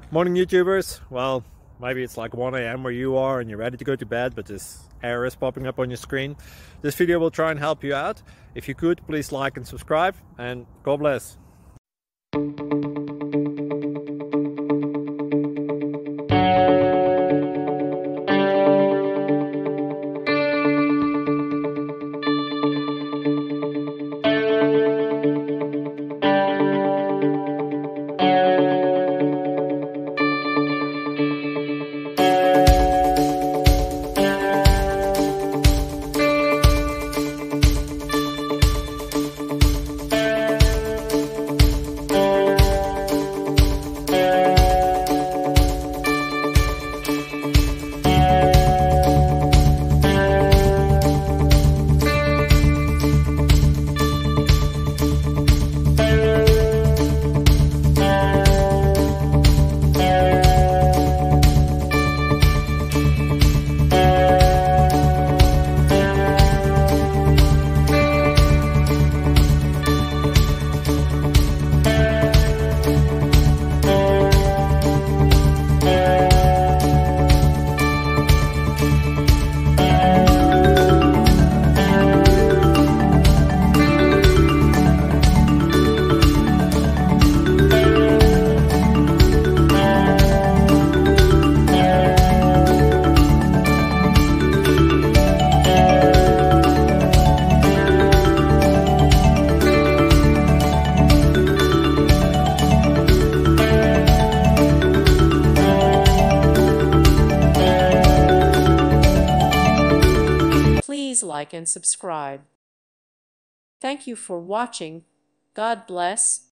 Morning YouTubers. Well, maybe it's like 1 a.m. where you are and you're ready to go to bed, but this error is popping up on your screen. This video will try and help you out. If you could, please like and subscribe, and God bless. Please like and subscribe. Thank you for watching. God bless.